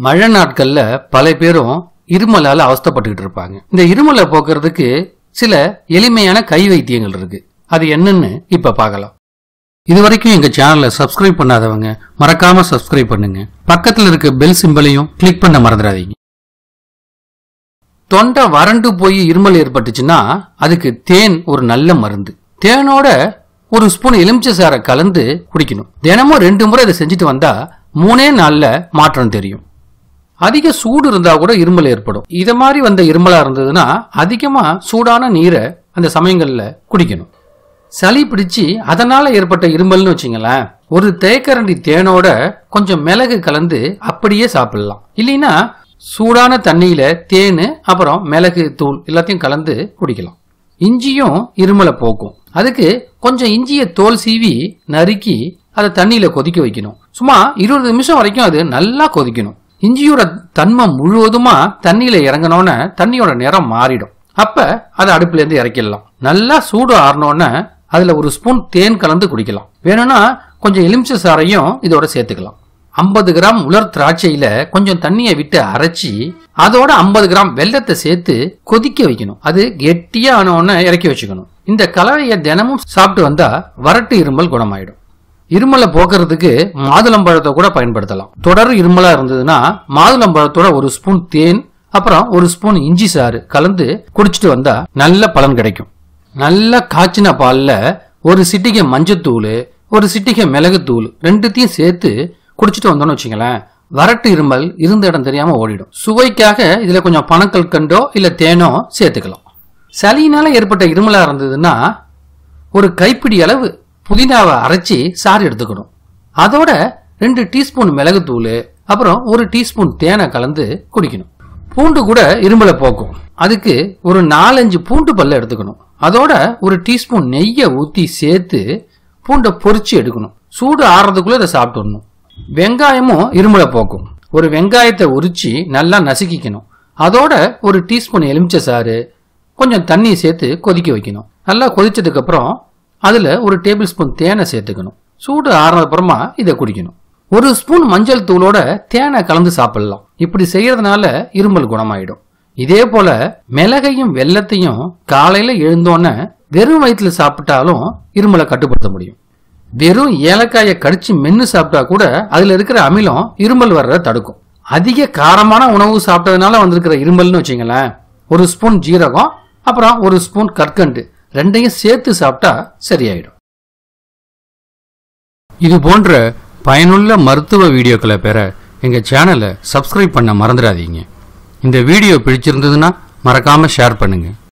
மழை நாட்கள்ல பல பேரும் இருமலால அவஸ்தைப்பட்டுக்கிட்டு இருப்பாங்க. இந்த இருமலை போக்குறதுக்கு சில எளிமையான கை வைத்தியங்கள் இருக்கு. அது என்னன்னு இப்ப பார்க்கலாம். இதுவரைக்கும் எங்க சேனலை சப்ஸ்கிரைப் பண்ணாதவங்க மறக்காம சப்ஸ்கிரைப் பண்ணுங்க. பக்கத்துல இருக்க பெல் சிம்பலையும் கிளிக் பண்ண மறந்துடாதீங்க. தொண்டை வறண்டு போய் இருமல் ஏற்பட்டுச்சுன்னா அதுக்கு தேன் ஒரு நல்ல மருந்து. தேனோட ஒரு ஸ்பூன் எலுமிச்சை சாறை கலந்து குடிக்கணும். தினமும் 2 முறை இதை செஞ்சுட்டு வந்தா 3 நாள்ல மாற்றம் தெரியும். அதிக சூடு இருந்தா கூட இருமல் ஏற்படும். இத மாதிரி வந்த இருமலா இருந்ததுன்னா அதிகமா சூடான நீரை அந்த சமயங்கள்ல குடிக்கணும். சளி பிடிச்சு அதனால ஏற்பட்ட இருமல்னு வச்சுங்களேன், ஒரு தேக்கரண்டி தேனோட கொஞ்சம் மிளகு கலந்து அப்படியே சாப்பிடலாம். இல்லைன்னா சூடான தண்ணியில தேன் அப்புறம் மிளகு தூள் எல்லாத்தையும் கலந்து குடிக்கலாம். இஞ்சியும் இருமலை போக்கும். அதுக்கு கொஞ்சம் இஞ்சியை தோல் சீவி நறுக்கி அதை தண்ணியில கொதிக்க வைக்கணும். சும்மா 20 நிமிஷம் வரைக்கும் அது நல்லா கொதிக்கணும். இஞ்சியோட தன்மை முழுவதுமா தண்ணியில இறங்கணும்னு தண்ணியோட நிறம் மாறிடும். அப்ப அதை அடுப்புல இருந்து இறக்கிடலாம். நல்லா சூடு ஆறணும்னு அதுல ஒரு ஸ்பூன் தேன் கலந்து குடிக்கலாம். வேணும்னா கொஞ்சம் எலுமிச்சை சாறையும் இதோட சேர்த்துக்கலாம். 50 கிராம் உலர் திராட்சையில கொஞ்சம் தண்ணியை விட்டு அரைச்சி அதோட 50 கிராம் வெல்லத்தை சேர்த்து கொதிக்க வைக்கணும். அது கெட்டியா ஆனோன்னு இறக்கி வச்சுக்கணும். இந்த கலவையை தினமும் சாப்பிட்டு வந்தா வறட்டு இருமல் குணமாயிடும். இருமலை போக்குறதுக்கு மாதுளம்பழத்தை கூட பயன்படுத்தலாம். தொடர் இருமலா இருந்ததுன்னா மாதுளம்பழத்தோட ஒரு ஸ்பூன் தேன் அப்புறம் ஒரு ஸ்பூன் இஞ்சி சாறு கலந்து குடிச்சிட்டு வந்தா நல்ல பலன் கிடைக்கும். நல்ல காய்ச்சின பால்ல ஒரு சிட்டிகை மஞ்சத்தூள், ஒரு சிட்டிகை மிளகுத்தூள் ரெண்டுத்தையும் சேர்த்து குடிச்சிட்டு வந்தோம்னு வச்சுங்களேன், வறட்டு இருமல் இருந்த இடம் தெரியாம ஓடிடும். சுவைக்காக இதுல கொஞ்சம் பனக்கல்கண்டோ இல்ல தேனோ சேர்த்துக்கலாம். சளியினால ஏற்பட்ட இருமலா இருந்ததுன்னா ஒரு கைப்பிடி அளவு புதினாவை அரைச்சி சாறு எடுத்துக்கணும். அதோட 2 டீஸ்பூன் மிளகுத்தூள் அப்புறம் 1 டீஸ்பூன் தேனை கலந்து குடிக்கணும். பூண்டு கூட இருமலை போக்கும். அதுக்கு ஒரு 4-5 பூண்டு பல்ல எடுத்துக்கணும். அதோட 1 டீஸ்பூன் நெய்யை ஊற்றி சேர்த்து பூண்டை பொரிச்சு எடுக்கணும். சூடு ஆறதுக்குள்ள இதை சாப்பிட்டுடணும். வெங்காயமும் இருமலை போக்கும். ஒரு வெங்காயத்தை உரிச்சு நல்லா நசுக்கிக்கணும். அதோட 1 டீஸ்பூன் எலுமிச்சை சாறு கொஞ்சம் தண்ணி சேர்த்து கொதிக்க வைக்கணும். நல்லா கொதிச்சதுக்கு அப்புறம் அதுல 1 டேபிள் ஸ்பூன் தேனை சேர்த்துக்கணும். சூடு ஆறுனது அப்புறமா இதை குடிக்கணும். 1 ஸ்பூன் மஞ்சள் தூளோட தேனை கலந்து சாப்பிடலாம். இப்படி செய்யறதுனால இருமல் குணமாயிடும். இதே போல மிளகையும் வெல்லத்தையும் காலையில எழுந்தோன்னு வெறும் வயிற்றுல சாப்பிட்டாலும் இருமலை கட்டுப்படுத்த முடியும். வெறும் ஏலக்காயை கடிச்சு மென்னு சாப்பிட்டா கூட அதுல இருக்கிற அமிலம் இருமல் வர்றத தடுக்கும். அதிக காரமான உணவு சாப்பிட்டதுனால வந்திருக்கிற இருமல்னு வச்சுங்களேன், 1 ஸ்பூன் ஜீரகம் அப்புறம் 1 ஸ்பூன் கற்கண்டு ரெண்டையும் சேர்த்து சாப்பிட்டா சரியாயிடும். இது போன்ற பயனுள்ள மருத்துவ வீடியோக்களை பெற எங்க சேனலை சப்ஸ்கிரைப் பண்ண மறந்துடாதீங்க. இந்த வீடியோ பிடிச்சிருந்ததுன்னா மறக்காம ஷேர் பண்ணுங்க.